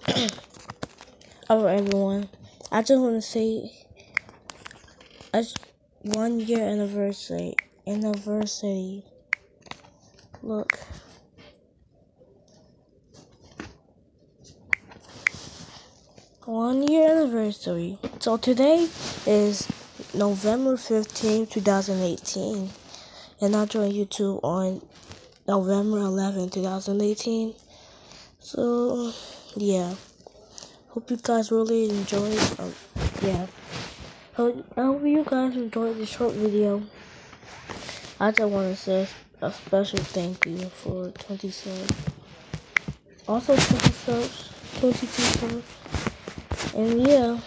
Alright, everyone. I just want to say, it's 1 year anniversary. Look. One-year anniversary. So today is November 15th, 2018. And I joined YouTube on November 11th, 2018. So, yeah. Hope you guys really enjoyed. I hope you guys enjoyed this short video. I just want to say a special thank you for 20 subs. Also 20 subs, 22 subs. And yeah.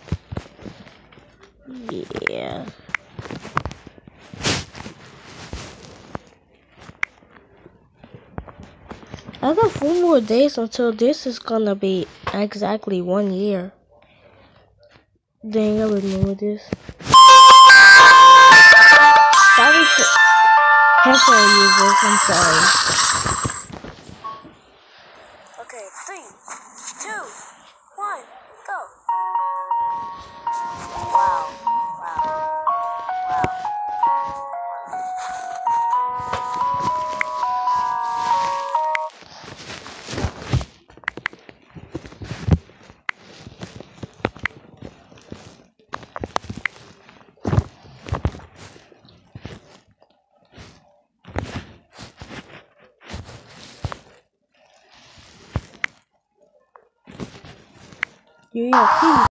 I got 4 more days until this is gonna be exactly 1 year. Dang, I remember this. Sorry for headphone users, I'm sorry. Okay, 3, 2, 1, go. Wow. Yeah,